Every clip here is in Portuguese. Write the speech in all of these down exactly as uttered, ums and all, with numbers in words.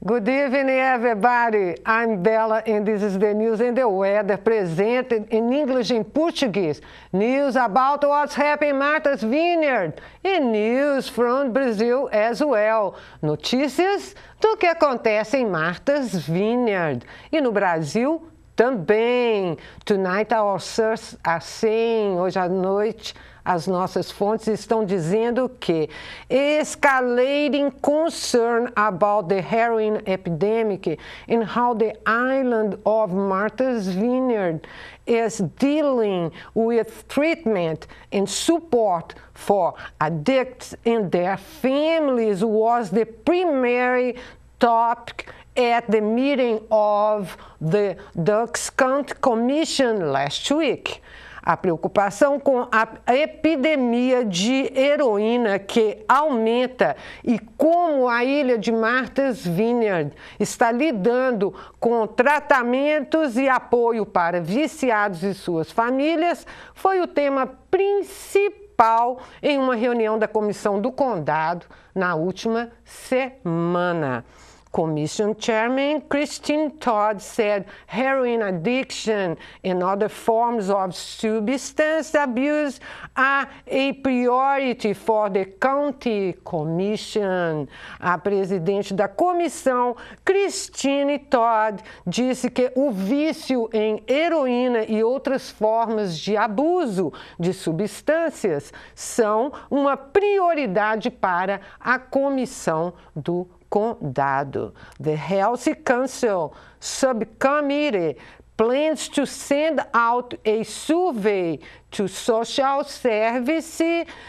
Good evening, everybody. I'm Bella, and this is the news and the weather presented in English and Portuguese. News about what's happening in Martha's Vineyard and news from Brazil as well. Notícias do que acontece em Martha's Vineyard e no Brasil também. Tonight our sources are saying, hoje à noite, as nossas fontes estão dizendo que escalating concern about the heroin epidemic and how the island of Martha's Vineyard is dealing with treatment and support for addicts and their families was the primary topic at the meeting of the Dux County Commission last week. A preocupação com a epidemia de heroína que aumenta e como a ilha de Martha's Vineyard está lidando com tratamentos e apoio para viciados e suas famílias foi o tema principal em uma reunião da Comissão do Condado na última semana. Commission Chairman Christine Todd said heroin addiction and other forms of substance abuse are a priority for the County Commission. A presidente da comissão, Christine Todd, disse que o vício em heroína e outras formas de abuso de substâncias são uma prioridade para a comissão do Condado. The Health Council Subcommittee plans to send out a survey to social service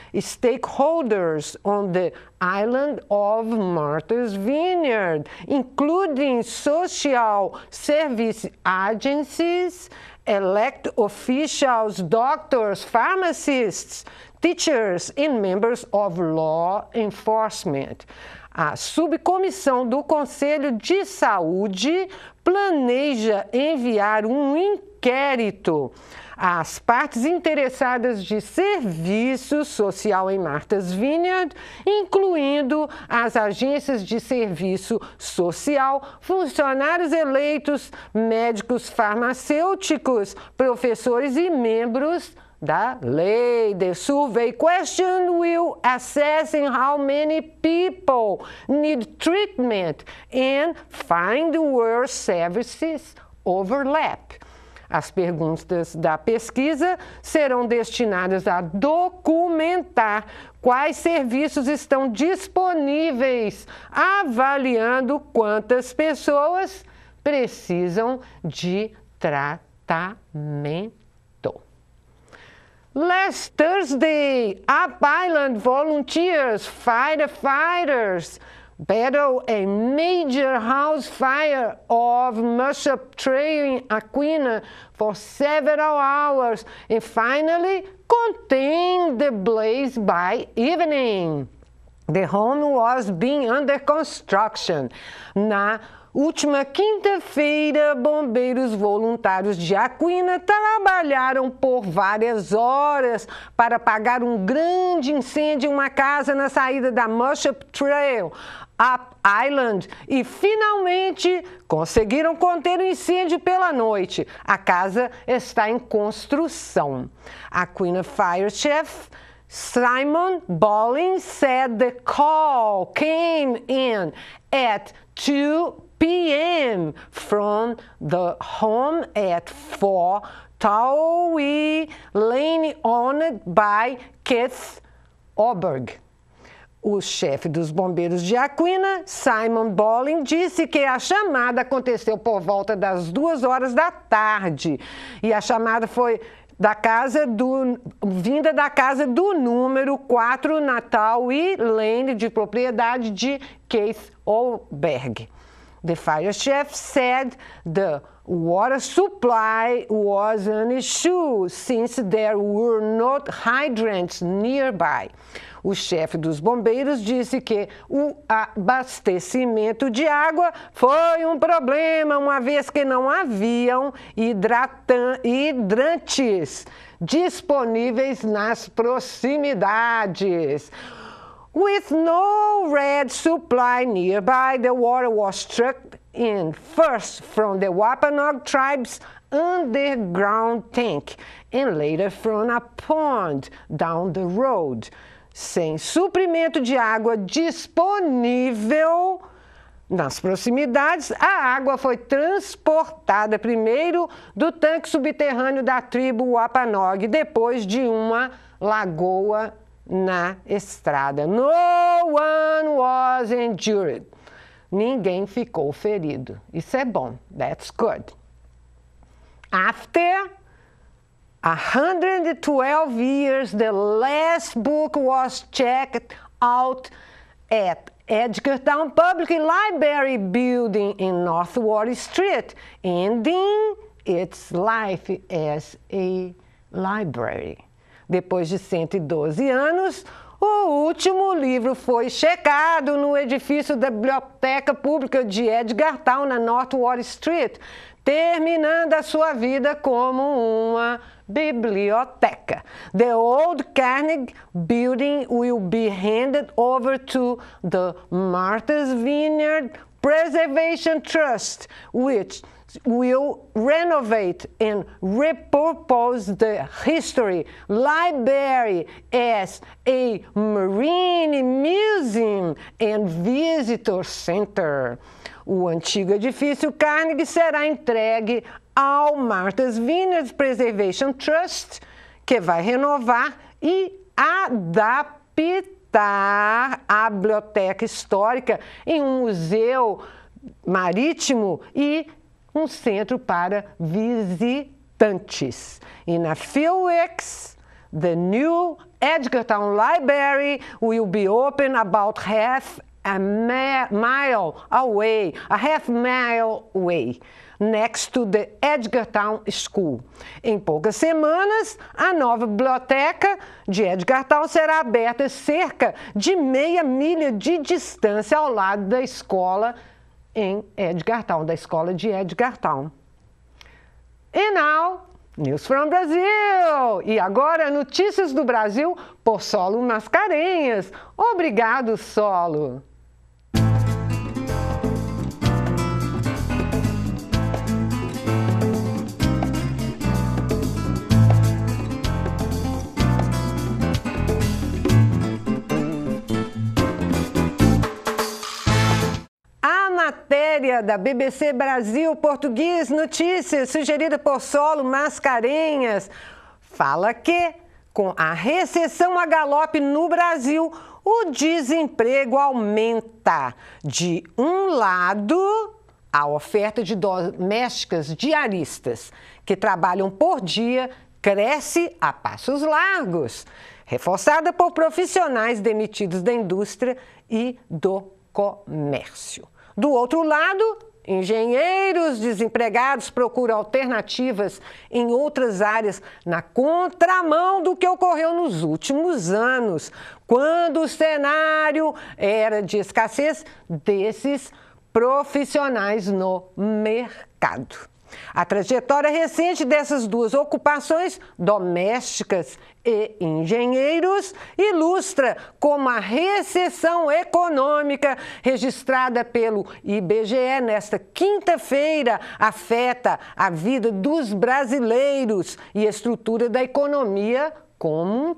stakeholders on the island of Martha's Vineyard, including social service agencies, elected officials, doctors, pharmacists, teachers, and members of law enforcement. A subcomissão do Conselho de Saúde planeja enviar um inquérito às partes interessadas de serviço social em Martha's Vineyard, incluindo as agências de serviço social, funcionários eleitos, médicos farmacêuticos, professores e membros da lei. The survey question will assess how many people need treatment and find where services overlap. As perguntas da pesquisa serão destinadas a documentar quais serviços estão disponíveis, avaliando quantas pessoas precisam de tratamento. Last Thursday, Up Island volunteers, firefighters, battled a major house fire of Mushup Trail in Aquinnah for several hours and finally contained the blaze by evening. The home was being under construction. Na última quinta-feira, bombeiros voluntários de Aquinnah trabalharam por várias horas para apagar um grande incêndio em uma casa na saída da Mushup Trail, Up Island, e finalmente conseguiram conter o incêndio pela noite. A casa está em construção. Aquinnah Fire Chief Simon Bolling said the call came in at two p m from the home at four Towee Lane owned by Keith Oberg. O chefe dos bombeiros de Aquinnah, Simon Bolling, disse que a chamada aconteceu por volta das duas horas da tarde e a chamada foi da casa do, vinda da casa do número quatro na Towee Lane, de propriedade de Keith Oberg. The fire chief said the water supply was an issue since there were not hydrants nearby. O chefe dos bombeiros disse que o abastecimento de água foi um problema, uma vez que não haviam hidratan- hidrantes disponíveis nas proximidades. With no red supply nearby, the water was trucked in first from the Wampanoag tribe's underground tank and later from a pond down the road. Sem suprimento de água disponível nas proximidades, a água foi transportada primeiro do tanque subterrâneo da tribo Wampanoag, depois de uma lagoa na estrada. No one was injured. Ninguém ficou ferido. Isso é bom. That's good. After one hundred twelve years, the last book was checked out at Edgartown Public Library building in North Water Street, ending its life as a library. Depois de cento e doze anos, o último livro foi checado no edifício da Biblioteca Pública de Edgartown, na North Water Street, terminando a sua vida como uma biblioteca. The old Carnegie building will be handed over to the Martha's Vineyard Preservation Trust, which will renovate and repurpose the history library as a marine museum and visitor center. O antigo edifício Carnegie será entregue ao Martha's Vineyard Preservation Trust, que vai renovar e adaptar a biblioteca histórica em um museu marítimo e um centro para visitantes. In a few weeks, the new Edgartown Library will be open about half a mile away, a half mile away, next to the Edgartown School. Em poucas semanas, a nova biblioteca de Edgartown será aberta cerca de meia milha de distância ao lado da escola em Edgartown, da escola de Edgartown. E now, News from Brazil! E agora, notícias do Brasil por Solo Mascarenhas. Obrigado, Solo! Matéria da B B C Brasil Português Notícias, sugerida por Solo Mascarenhas, fala que, com a recessão a galope no Brasil, o desemprego aumenta. De um lado, a oferta de domésticas diaristas, que trabalham por dia, cresce a passos largos, reforçada por profissionais demitidos da indústria e do comércio. Do outro lado, engenheiros desempregados procuram alternativas em outras áreas, na contramão do que ocorreu nos últimos anos, quando o cenário era de escassez desses profissionais no mercado. A trajetória recente dessas duas ocupações, domésticas e engenheiros, ilustra como a recessão econômica registrada pelo I B G E nesta quinta-feira afeta a vida dos brasileiros e a estrutura da economia como um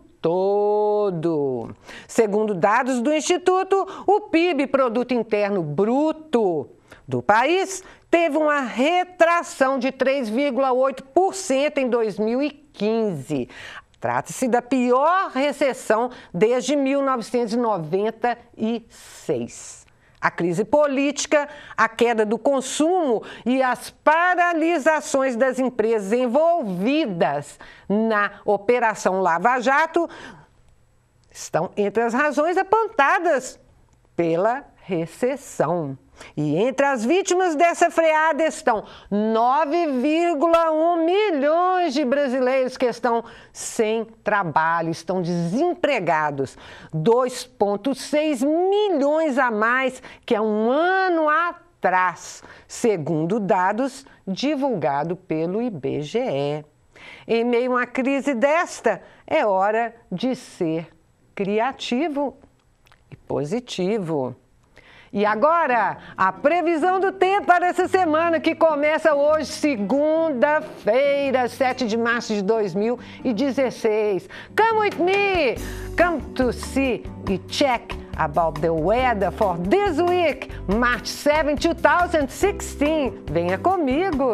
todo. Segundo dados do Instituto, o P I B, Produto Interno Bruto, do país, teve uma retração de três vírgula oito por cento em dois mil e quinze. Trata-se da pior recessão desde mil novecentos e noventa e seis. A crise política, a queda do consumo e as paralisações das empresas envolvidas na Operação Lava Jato estão entre as razões apontadas pela recessão. E entre as vítimas dessa freada estão nove vírgula um milhões de brasileiros que estão sem trabalho, estão desempregados. dois vírgula seis milhões a mais que há um ano atrás, segundo dados divulgados pelo I B G E. Em meio a uma crise desta, é hora de ser criativo e positivo. E agora, a previsão do tempo para essa semana que começa hoje, segunda-feira, sete de março de dois mil e dezesseis. Come with me! Come to see e check about the weather for this week, March seventh, two thousand sixteen. Venha comigo!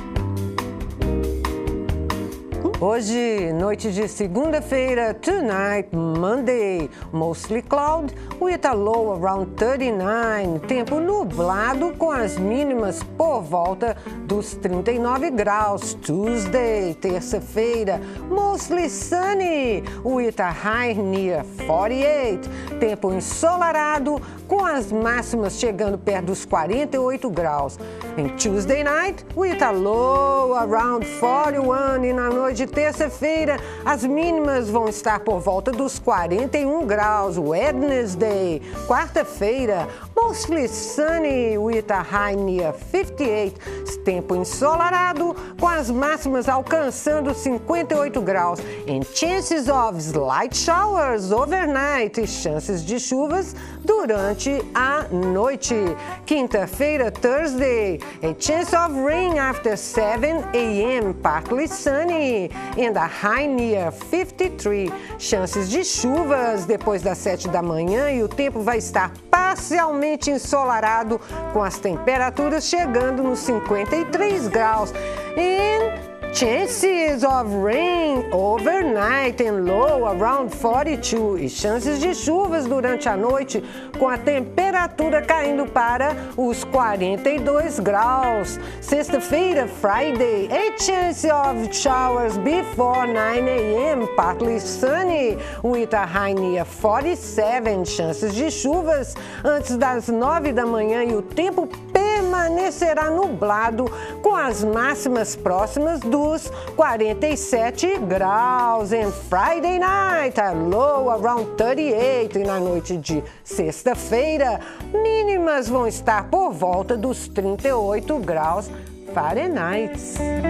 Hoje, noite de segunda-feira, tonight, Monday, mostly cloud with a low around thirty-nine. Tempo nublado com as mínimas por volta dos trinta e nove graus. Tuesday, terça-feira, mostly sunny with a high near forty-eight. Tempo ensolarado com as máximas chegando perto dos quarenta e oito graus. Em Tuesday night, with a low around forty-one. E na noite de terça-feira, as mínimas vão estar por volta dos quarenta e um graus. Wednesday, quarta-feira, mostly sunny with a high near fifty-eight. Tempo ensolarado com as máximas alcançando cinquenta e oito graus. And chances of slight showers overnight. E chances de chuvas durante a noite. Quinta-feira, Thursday, a chance of rain after seven a m partly sunny and a high near fifty-three. Chances de chuvas depois das sete da manhã e o tempo vai estar parcialmente ensolarado com as temperaturas chegando nos cinquenta e três graus. And chances of rain overnight and low around forty-two. E chances de chuvas durante a noite com a temperatura caindo para os quarenta e dois graus. Sexta-feira, Friday, a chance of showers before nine a m partly sunny with a high near forty-seven. Chances de chuvas antes das nove da manhã e o tempo permanecerá nublado com as máximas próximas dos quarenta e sete graus. And Friday night, a low around thirty-eight. E na noite de sexta-feira, mínimas vão estar por volta dos trinta e oito graus Fahrenheit.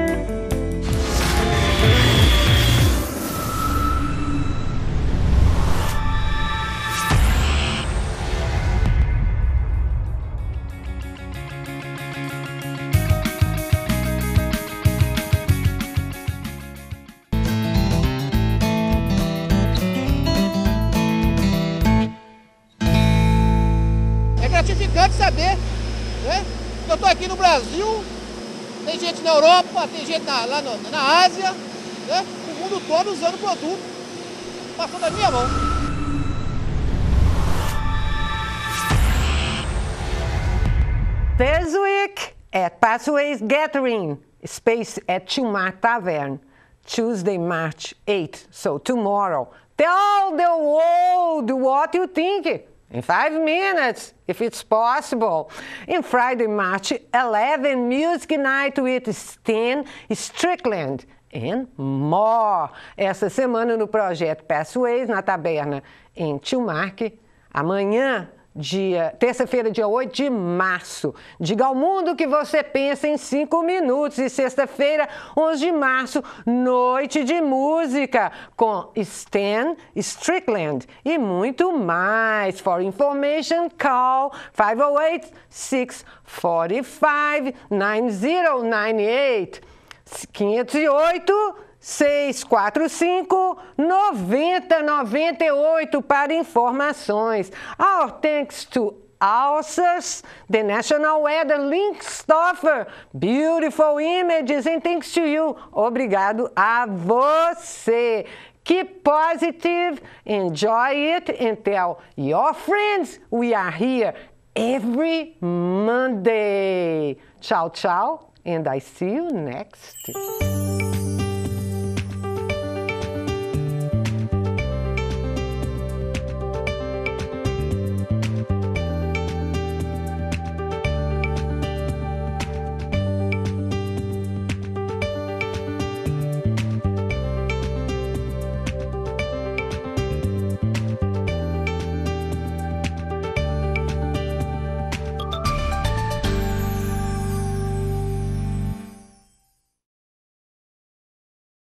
Gratificante saber, né? Eu estou aqui no Brasil, tem gente na Europa, tem gente na, lá no, na Ásia, né? O mundo todo usando o produto, passou da minha mão. This week at Pathways Gathering Space at Chumar Tavern, Tuesday, March eighth, so tomorrow. Tell the world what you think. In five minutes, if it's possible. In Friday, March eleventh, Music Night with Stan Strickland and more. Essa semana no projeto Pathways, na taberna em Tilmark. Amanhã, dia, terça-feira, dia oito de março. Diga ao mundo o que você pensa em cinco minutos. E sexta-feira, onze de março, noite de música com Stan Strickland e muito mais. For information, call five oh eight, six four five, nine zero nine eight. cinco zero oito, seis quatro cinco, nove zero nove oito para informações. Our thanks to Alsas, the National Weather Linkstoffer, beautiful images, and thanks to you. Obrigado a você. Keep positive, enjoy it, and tell your friends we are here every Monday. Tchau, tchau, and I see you next.